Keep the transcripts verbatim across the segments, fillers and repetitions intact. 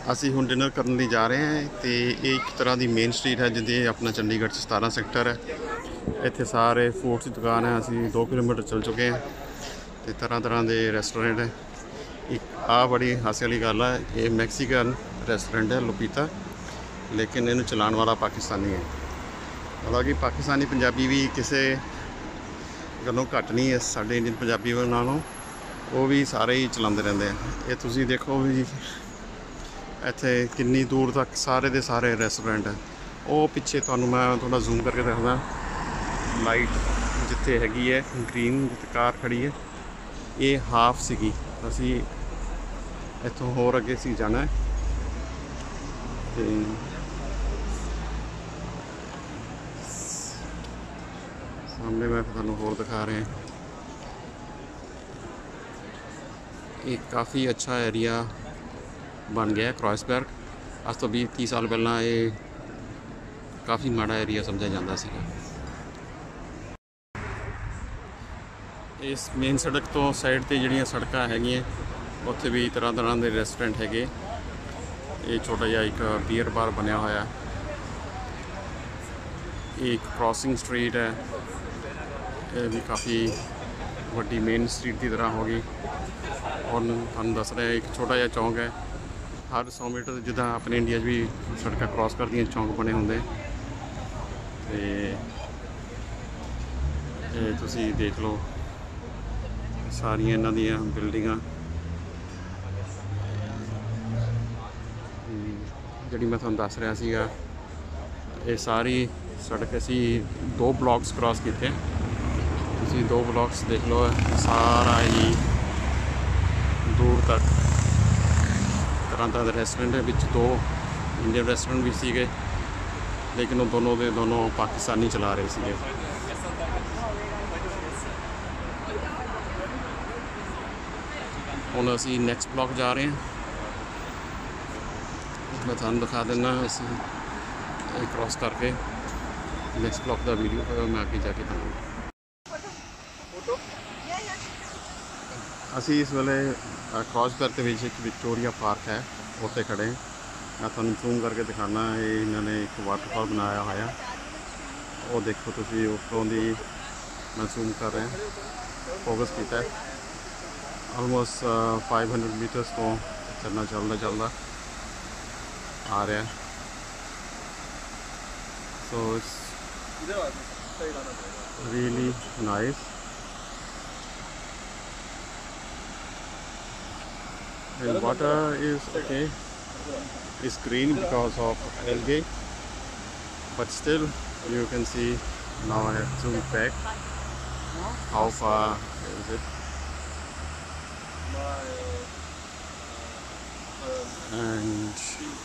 ਅਸੀਂ ਹੁਣ ਡਿਨਰ ਕਰਨ ਲਈ ਜਾ ਰਹੇ ਹਾਂ ਤੇ ਇਹ ਇੱਕ ਤਰ੍ਹਾਂ ਦੀ ਮੇਨ ਸਟਰੀਟ ਹੈ ਜਿੱਥੇ ਆਪਣਾ ਚੰਡੀਗੜ੍ਹ 'ਚ ਸਤਾਰਾਂ ਸੈਕਟਰ ਹੈ। ਇੱਥੇ ਸਾਰੇ ਫੂਡਸ ਦੀ ਦੁਕਾਨ ਹੈ। ਅਸੀਂ ਦੋ ਕਿਲੋਮੀਟਰ ਚੱਲ ਚੁੱਕੇ ਹਾਂ ਤੇ ਤਰ੍ਹਾਂ ਤਰ੍ਹਾਂ ਦੇ ਰੈਸਟੋਰੈਂਟ ਹੈ। ਇੱਕ ਆ ਬੜੀ ਹਾਸੇ ਵਾਲੀ ਗੱਲ ਹੈ, ਇਹ ਮੈਕਸੀਕਨ ਰੈਸਟੋਰੈਂਟ ਹੈ ਲੋਪੀਤਾ, ਲੇਕਿਨ ਇਹਨੂੰ ਚਲਾਉਣ ਵਾਲਾ ਪਾਕਿਸਤਾਨੀ ਹੈ। ਹਾਲਾਂਕਿ ਪਾਕਿਸਤਾਨੀ ਪੰਜਾਬੀ ਵੀ ਕਿਸੇ ਗੱਲੋਂ ਘੱਟ ਨਹੀਂ ਹੈ ਸਾਡੇ ਇੰਡੀਅਨ ਪੰਜਾਬੀ ਨਾਲੋਂ, ਉਹ ਵੀ ਸਾਰੇ ਹੀ ਚਲਾਉਂਦੇ ਰਹਿੰਦੇ ਆ। ਇਹ ਤੁਸੀਂ ਦੇਖੋ ਵੀ ਇੱਥੇ ਕਿੰਨੀ ਦੂਰ ਤੱਕ ਸਾਰੇ ਦੇ ਸਾਰੇ ਰੈਸਟੋਰੈਂਟ ਹੈ। ਉਹ ਪਿੱਛੇ ਤੁਹਾਨੂੰ ਮੈਂ ਥੋੜ੍ਹਾ ਜ਼ੂਮ ਕਰਕੇ ਦੱਸਦਾ, ਲਾਈਟ ਜਿੱਥੇ ਹੈਗੀ ਹੈ ਗ੍ਰੀਨ ਜਿੱਥੇ ਕਾਰ ਖੜੀ ਹੈ, ਇਹ ਹਾਫ ਸੀਗੀ। ਅਸੀਂ ਇੱਥੋਂ ਹੋਰ ਅੱਗੇ ਸੀ ਜਾਣਾ ਤੇ ਸਾਹਮਣੇ ਮੈਂ ਤੁਹਾਨੂੰ ਹੋਰ ਦਿਖਾ ਰਿਹਾ। ਇਹ ਕਾफ़ी अच्छा एरिया बन गया क्रॉसबर्ग। ਅੱਜ ਤੋਂ ਵੀਹ ਤੀਹ ਸਾਲ ਪਹਿਲਾਂ ਇਹ ਕਾफ़ੀ ਮਾੜਾ ਏਰੀਆ ਸਮਝਿਆ ਜਾਂਦਾ ਸੀਗਾ। ਇਸ ਮੇਨ ਸੜਕ ਤੋਂ ਸਾਈਡ ਤੇ ਜਿਹੜੀਆਂ ਸੜਕਾਂ ਹੈਗੀਆਂ ਉੱਥੇ ਵੀ ਤਰ੍ਹਾਂ ਤਰ੍ਹਾਂ ਦੇ ਰੈਸਟੋਰੈਂਟ ਹੈਗੇ। ਇਹ ਛੋਟਾ ਜਿਹਾ ਇੱਕ ਬੀਅਰ ਬਾਰ ਬਣਿਆ ਹੋਇਆ। ਇਹ ਇੱਕ ਕ੍ਰੋਸਿੰਗ ਸਟਰੀਟ ਹੈ, ਇਹ ਵੀ ਕਾफ़ੀ ਵੱਡੀ ਮੇਨ ਸਟਰੀਟ ਦੀ ਤਰ੍ਹਾਂ ਹੋ ਗਈ। ਔਰ ਤੁਹਾਨੂੰ ਦੱਸ ਰਿਹਾ ਇੱਕ ਛੋਟਾ ਜਿਹਾ ਚੌਂਕ ਹੈ, ਹਰ ਸੌ ਮੀਟਰ ਜਿੱਦਾਂ ਆਪਣੇ ਇੰਡੀਆ 'ਚ ਵੀ ਸੜਕਾਂ ਕ੍ਰੋਸ ਕਰਦੀਆਂ ਚੌਂਕ ਬਣੇ ਹੁੰਦੇ। ਤੇ ਇਹ ਤੁਸੀਂ ਦੇਖ ਲਓ ਸਾਰੀਆਂ ਇਹਨਾਂ ਦੀਆਂ ਬਿਲਡਿੰਗਾਂ। ਜਿਹੜੀ ਮੈਂ ਤੁਹਾਨੂੰ ਦੱਸ ਰਿਹਾ ਸੀਗਾ, ਇਹ ਸਾਰੀ ਸੜਕ ਅਸੀਂ ਦੋ ਬਲਾਕਸ ਕ੍ਰੋਸ ਕੀਤੇ। ਤੁਸੀਂ ਦੋ ਬਲਾਕਸ ਦੇਖ ਲਓ, ਸਾਰਾ ਹੀ ਦੂਰ ਤੱਕ ਤਰ੍ਹਾਂ ਤਰ੍ਹਾਂ ਦੇ ਰੈਸਟੋਰੈਂਟ ਹੈ। ਵਿੱਚ ਦੋ ਇੰਡੀਅਨ ਰੈਸਟੋਰੈਂਟ ਵੀ ਸੀਗੇ, ਲੇਕਿਨ ਉਹ ਦੋਨੋਂ ਦੇ ਦੋਨੋਂ ਪਾਕਿਸਤਾਨੀ ਚਲਾ ਰਹੇ ਸੀਗੇ। ਹੁਣ ਅਸੀਂ ਨੈਕਸਟ ਬਲਾਕ ਜਾ ਰਹੇ ਹਾਂ, ਮੈਂ ਤੁਹਾਨੂੰ ਦਿਖਾ ਦਿੰਦਾ। ਅਸੀਂ ਇਹ ਕ੍ਰੋਸ ਕਰਕੇ ਨੈਕਸਟ ਬਲਾਕ ਦਾ ਵੀਡੀਓ ਮੈਂ ਅੱਗੇ ਜਾ ਕੇ ਤੁਹਾਨੂੰ। ਅਸੀਂ ਇਸ ਵੇਲੇ ਕ੍ਰੋਸਬਰਗ ਦੇ ਵਿੱਚ ਇੱਕ ਵਿਕਟੋਰੀਆ ਪਾਰਕ ਹੈ, ਉੱਥੇ ਖੜ੍ਹੇ। ਮੈਂ ਤੁਹਾਨੂੰ ਜ਼ੂਮ ਕਰਕੇ ਦਿਖਾਉਣਾ। ਇਹ ਇਹਨਾਂ ਨੇ ਇੱਕ ਵਾਟਰਫਾਲ ਬਣਾਇਆ ਹੋਇਆ, ਉਹ ਦੇਖੋ ਤੁਸੀਂ ਉੱਪਰੋਂ ਦੀ। ਮੈਂ ਜ਼ੂਮ ਕਰ ਰਿਹਾ, ਫੋਕਸ ਕੀਤਾ। ਆਲਮੋਸਟ ਫਾਈਵ ਹੰਡਰਡ ਮੀਟਰਸ ਤੋਂ ਚੱਲਣਾ ਚੱਲਦਾ ਚੱਲਦਾ ਆ ਰਿਹਾ। So it's really nice. And water is okay, it's green because of algae, but still you can see. Now I have zoomed back. How far is it? And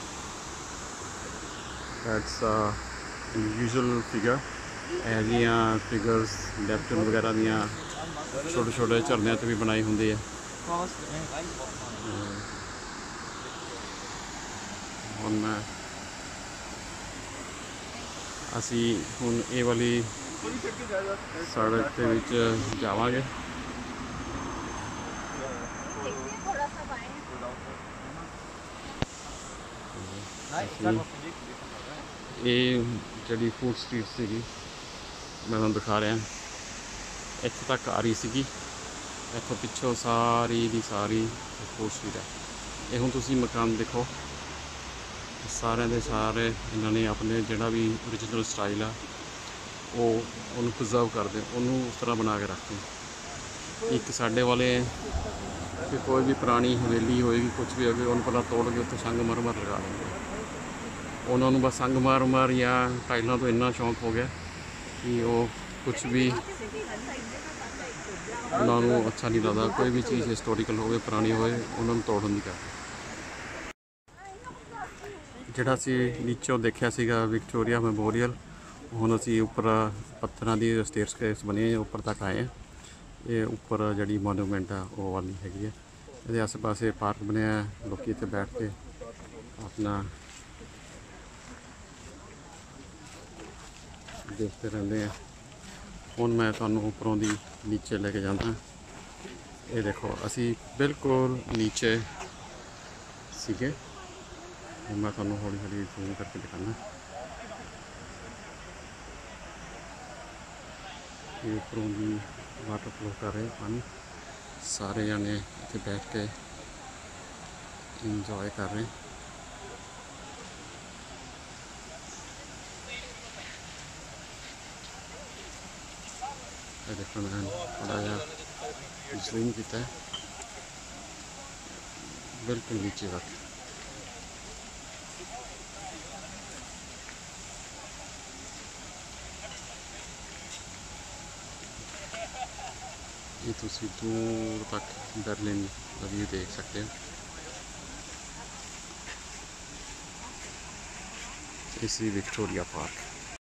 that's a unusual figure. ਐਲੀਆਂ figures ਲੈਪਟਨ ਵਗੈਰਾ ਦੀਆਂ ਛੋਟੇ ਛੋਟੇ ਝਰਨਿਆਂ 'ਤੇ ਵੀ ਬਣਾਈ ਹੁੰਦੀ ਹੈ। ਹੁਣ ਮੈਂ ਅਸੀਂ ਹੁਣ ਇਹ ਵਾਲੀ ਸੜਕ ਦੇ ਵਿੱਚ ਜਾਵਾਂਗੇ। ਇਹ ਜਿਹੜੀ ਫੂਡ ਸਟਰੀਟ ਸੀਗੀ ਮੈਂ ਤੁਹਾਨੂੰ ਦਿਖਾ ਰਿਹਾ, ਇੱਥੇ ਤੱਕ ਆ ਰਹੀ ਸੀਗੀ। ਇੱਥੋਂ ਪਿੱਛੋਂ ਸਾਰੀ ਦੀ ਸਾਰੀ ਫੂਡ ਸਟਰੀਟ ਹੈ। ਇਹ ਹੁਣ ਤੁਸੀਂ ਮਕਾਨ ਦੇਖੋ, ਸਾਰਿਆਂ ਦੇ ਸਾਰੇ ਇਹਨਾਂ ਨੇ ਆਪਣੇ ਜਿਹੜਾ ਵੀ ਓਰੀਜਨਲ ਸਟਾਈਲ ਆ ਉਹ ਉਹਨੂੰ ਪ੍ਰੀਜ਼ਰਵ ਕਰਦੇ, ਉਹਨੂੰ ਉਸ ਤਰ੍ਹਾਂ ਬਣਾ ਕੇ ਰੱਖਦੇ। ਇੱਕ ਸਾਡੇ ਵਾਲੇ ਕਿ ਕੋਈ ਵੀ ਪੁਰਾਣੀ ਹਵੇਲੀ ਹੋਏਗੀ, ਕੁਛ ਵੀ ਹੋਵੇ, ਉਹਨੂੰ ਪਹਿਲਾਂ ਤੋੜ ਕੇ ਉੱਥੇ ਸੰਗਮਰਮਰ ਲਗਾ ਦਿੰਦੇ। ਉਹਨਾਂ ਨੂੰ ਬਸ ਸੰਗਮਰਮਰ ਜਾਂ ਟਾਈਲਾਂ ਤੋਂ ਇੰਨਾ ਸ਼ੌਂਕ ਹੋ ਗਿਆ ਕਿ ਉਹ ਕੁਛ ਵੀ ਉਹਨਾਂ ਨੂੰ ਅੱਛਾ ਨਹੀਂ ਲੱਗਦਾ। ਕੋਈ ਵੀ ਚੀਜ਼ ਹਿਸਟੋਰੀਕਲ ਹੋਵੇ, ਪੁਰਾਣੀ ਹੋਵੇ, ਉਹਨਾਂ ਨੂੰ ਤੋੜਨ ਦੀ ਕਰਦੇ। ਜਿਹੜਾ ਅਸੀਂ ਨੀਚੋਂ ਦੇਖਿਆ ਸੀਗਾ ਵਿਕਟੋਰੀਆ ਮੈਮੋਰੀਅਲ, ਹੁਣ ਅਸੀਂ ਉੱਪਰ ਪੱਥਰਾਂ ਦੀ ਸਟੇਅਰਕੇਸ ਬਣੀ ਹੈ, ਉੱਪਰ ਤੱਕ ਆਏ ਹਾਂ। ਇਹ ਉੱਪਰ ਜਿਹੜੀ ਮੋਨੂਮੈਂਟ ਆ ਉਹ ਵਾਲੀ ਹੈਗੀ ਹੈ। ਇਹਦੇ ਆਸੇ ਪਾਸੇ ਪਾਰਕ ਬਣਿਆ, ਲੋਕੀ ਇੱਥੇ ਬੈਠ ਕੇ ਆਪਣਾ ਦੇਖਦੇ ਰਹਿੰਦੇ ਆ। ਹੁਣ ਮੈਂ ਤੁਹਾਨੂੰ ਉੱਪਰੋਂ ਦੀ ਨੀਚੇ ਲੈ ਕੇ ਜਾਂਦਾ। ਇਹ ਦੇਖੋ ਅਸੀਂ ਬਿਲਕੁਲ ਨੀਚੇ ਸੀਗੇ मैं तुहानू हौली हौली जूम करके दिखाना। ये उपरों भी वाटर फ्लो कर रहे पानी, सारे जने इतने बैठ के इंजॉय कर रहे हैं। देखो मैं थोड़ा जहा जूम किया है बिल्कुल नीचे तक। ये तुसी दूर तक बर्लिन का व्यू देख सकते हो। इसी विक्टोरिया पार्क